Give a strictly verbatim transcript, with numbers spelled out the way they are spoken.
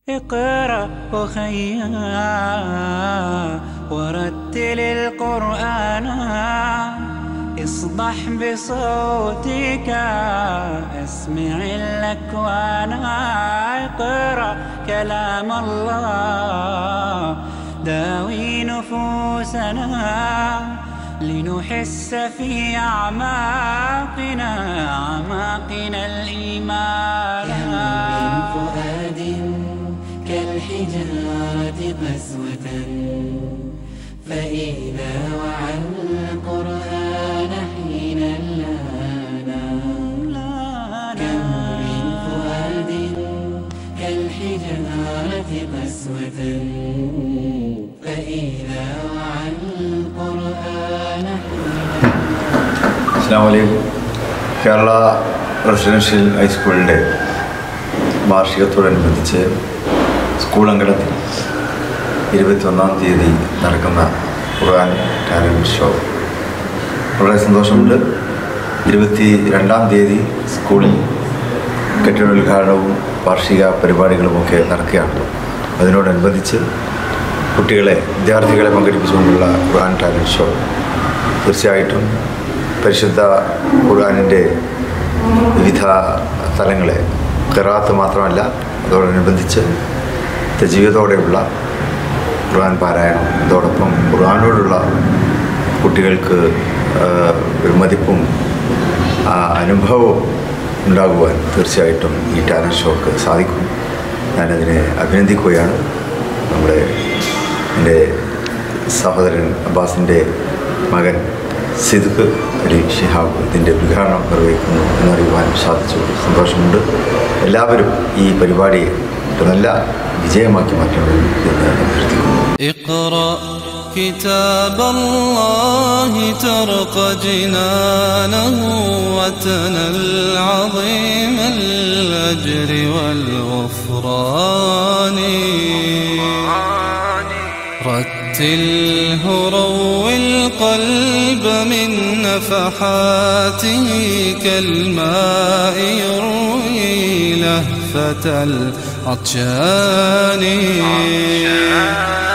اقرأ أخيا ورتل القرآن، اصبح بصوتك اسمع الأكوان. اقرأ كلام الله داوي نفوسنا، لنحس في أعماقنا أعماقنا الإيمان. كم من فؤاد كالحجارة قسوة، فإذا وعى القرآن حين لانا. كم من فؤاد كالحجارة قسوة، فإذا وعى القرآن حين لانا. السلام عليكم. കേരള റെസിഡൻഷ്യൽ ഹൈസ്കൂളിൻ്റെ വാർഷികത്തോടനുബന്ധിച്ച് സ്കൂൾ അങ്കണത്തിൽ ഇരുപത്തിയൊന്നാം തീയതി നടക്കുന്ന ഖുർആൻ ടാലൻറ്റ് ഷോ വളരെ സന്തോഷമുണ്ട്. ഇരുപത്തി രണ്ടാം തീയതി സ്കൂളിൽ കെട്ടിടോദ്ഘാടനവും വാർഷിക പരിപാടികളുമൊക്കെ നടക്കുകയാണ്. അതിനോടനുബന്ധിച്ച് കുട്ടികളെ വിദ്യാർത്ഥികളെ പങ്കെടുപ്പിച്ചുകൊണ്ടുള്ള ഖുർആൻ ടാലൻറ്റ് ഷോ തീർച്ചയായിട്ടും പരിശുദ്ധ ഖുർആനിൻ്റെ വിവിധ തലങ്ങളെ ഖിറാഅത്ത് മാത്രമല്ല, അതോടനുബന്ധിച്ച് തജ്വീദോടെയുള്ള ഖുർആൻ പാരായണം, അതോടൊപ്പം ഖുർആനോടുള്ള കുട്ടികൾക്ക് ഒരു മതിപ്പും അനുഭവവും ഉണ്ടാകുവാൻ തീർച്ചയായിട്ടും ഈ ടാലൻറ്റ് ഷോക്ക് സാധിക്കും. ഞാനതിനെ അഭിനന്ദിക്കുകയാണ്. നമ്മുടെ എൻ്റെ സഹോദരൻ അബ്ബാസിൻ്റെ മകൻ സിദ്ഖ് അലി ഷിഹാബ് ഇതിൻ്റെ ഉദ്ഘാടനം നിർവഹിക്കുന്നു എന്നറിയുവാൻ സാധിച്ചു. സന്തോഷമുണ്ട്. എല്ലാവരും ഈ പരിപാടിയെ നല്ല വിജയമാക്കി മാറ്റണമെന്ന് അഭ്യർത്ഥിക്കുന്നു. اقرأ كتاب الله ترقى جنانه، وتنل عظيم الأجر والغفران. رتله روي القلب من نفحاته، كالماء يروي لهفة العطشان.